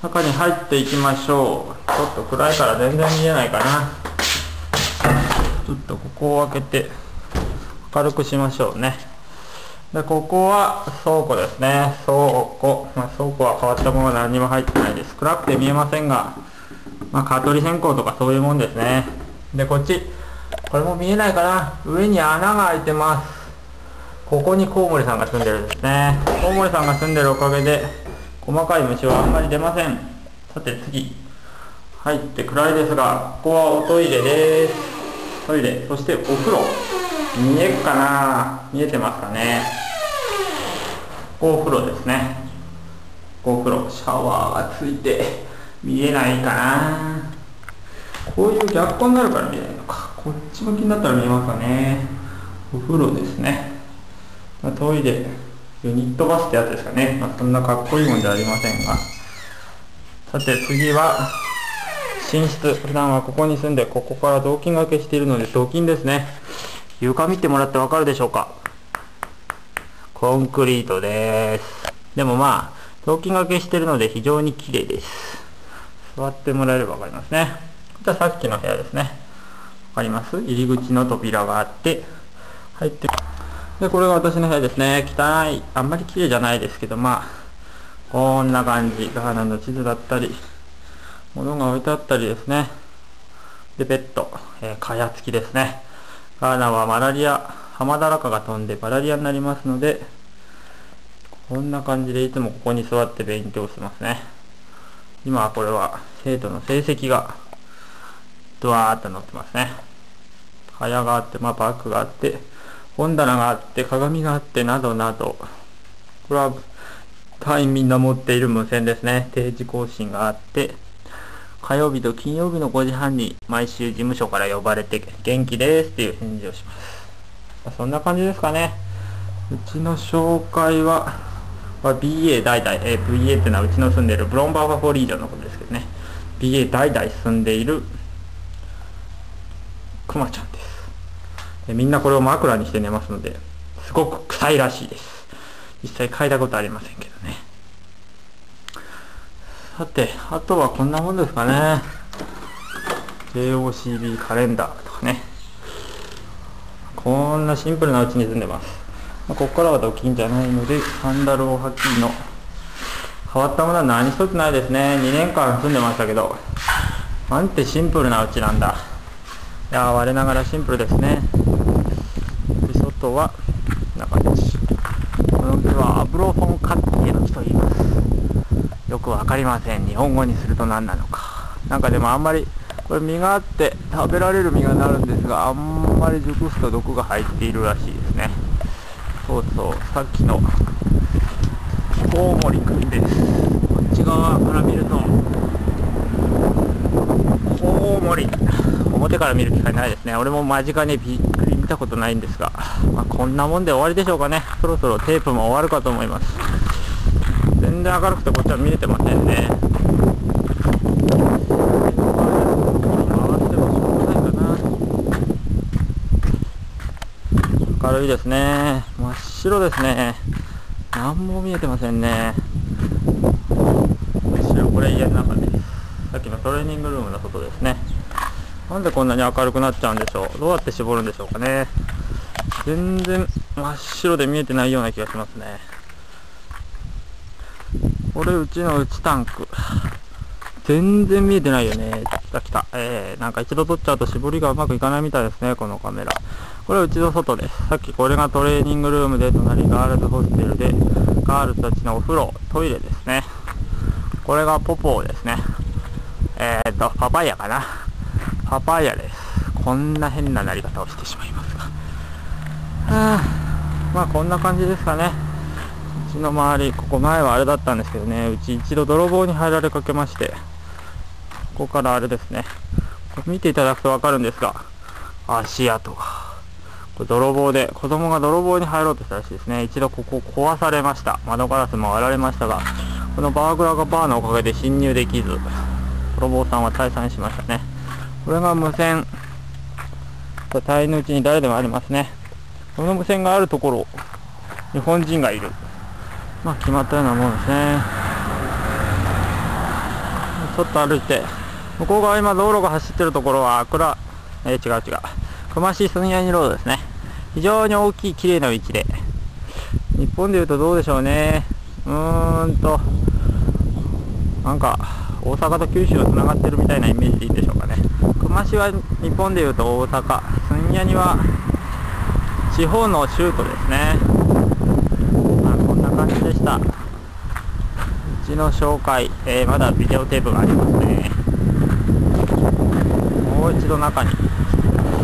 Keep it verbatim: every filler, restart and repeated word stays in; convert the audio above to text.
中に入っていきましょう。ちょっと暗いから全然見えないかな。ちょっとここを開けて明るくしましょうね。で、ここは倉庫ですね。倉庫。まあ、倉庫は変わったものは何にも入ってないです。暗くて見えませんが、まあ、蚊取り線香とかそういうもんですね。で、こっち。これも見えないかな。上に穴が開いてます。ここにコウモリさんが住んでるんですね。コウモリさんが住んでるおかげで、細かい虫はあんまり出ません。さて次。入って暗いですが、ここはおトイレです。トイレ。そしてお風呂。見えっかな。見えてますかね。ここお風呂ですね。ここお風呂。シャワーがついて見えないかな。こういう逆光になるから見えないのか。こっち向きになったら見えますかね。お風呂ですね。トイレ。ユニットバスってやつですかね。まあ、そんなかっこいいもんじゃありませんが。さて次は寝室。普段はここに住んで、ここから雑巾がけしているので雑巾ですね。床見てもらってわかるでしょうか。コンクリートです。でもまあ雑巾がけしているので非常に綺麗です。座ってもらえればわかりますね。こちらさっきの部屋ですね。わかります？入り口の扉があって入ってで、これが私の部屋ですね。汚い。あんまり綺麗じゃないですけど、まあ、こんな感じ。ガーナの地図だったり、物が置いてあったりですね。で、ベッド。えー、蚊帳付きですね。ガーナはマラリア、ハマダラカが飛んでマラリアになりますので、こんな感じでいつもここに座って勉強してますね。今はこれは生徒の成績が、ドワーッと載ってますね。蚊帳があって、まあ、バッグがあって、本棚があって、鏡があって、などなど。これは、隊員みんな持っている無線ですね。定時更新があって、火曜日と金曜日のごじはんに毎週事務所から呼ばれて、元気ですっていう返事をします。そんな感じですかね。うちの紹介は、は ビーエー 代々、えー、ブイエー ってのはうちの住んでいるブロンバーファフォリージョンのことですけどね。ビーエー 代々住んでいる、クマちゃんです。みんなこれを枕にして寝ますので、すごく臭いらしいです。実際嗅いだことありませんけどね。さて、あとはこんなもんですかね。ジェイオーシービー カレンダーとかね。こんなシンプルなうちに住んでます。まあ、ここからはドキンじゃないので、サンダルを履きの。変わったものは何一つないですね。にねんかん住んでましたけど、なんてシンプルなうちなんだ。いやー、我ながらシンプルですね。で、外はこんな感じ。この木はアブロフォンカッティの木と言います。よくわかりません。日本語にすると何なのか。なんかでもあんまり、これ実があって食べられる実がなるんですが、あんまり熟すと毒が入っているらしいですね。そうそう、さっきのコウモリくんです。こっち側から見ると、コウモリ。表から見る機会ないですね。俺も間近にびっくり見たことないんですが、まあ、こんなもんで終わりでしょうかね。そろそろテープも終わるかと思います。全然明るくてこっちは見れてませんね。明るいですね。真っ白ですね。何も見えてませんね。真っ白。これ家の中です。さっきのトレーニングルームの外ですね。なんでこんなに明るくなっちゃうんでしょう。どうやって絞るんでしょうかね。全然真っ白で見えてないような気がしますね。これうちの内タンク。全然見えてないよね。来た来た。えー、なんか一度撮っちゃうと絞りがうまくいかないみたいですね、このカメラ。これはうちの外です。さっきこれがトレーニングルームで、隣ガールズホステルで、ガールズたちのお風呂、トイレですね。これがポポーですね。えーと、パパイヤかな。パパイヤです。こんな変ななり方をしてしまいますが。はあ、まあこんな感じですかね。うちの周り、ここ前はあれだったんですけどね、うち一度泥棒に入られかけまして、ここからあれですね。これ見ていただくとわかるんですが、足跡が。これ泥棒で、子供が泥棒に入ろうとしたらしいですね。一度ここ壊されました。窓ガラスも割られましたが、このバーグラがバーのおかげで侵入できず、泥棒さんは退散しましたね。これが無線。隊員のうちに誰でもありますね。この無線があるところ、日本人がいる。まあ決まったようなものですね。 ちょっと歩いて、向こう側今道路が走ってるところは、くら、えー、違う違う。熊市住谷ロードですね。非常に大きい綺麗な道で。日本でいうとどうでしょうね。うーんと、なんか、大阪と九州がつながってるみたいなイメージでいいでしょうかね。熊市は日本でいうと大阪、住谷は地方の州都ですね。まあ、こんな感じでした。うちの紹介、えー、まだビデオテープがありますね。もう一度中に。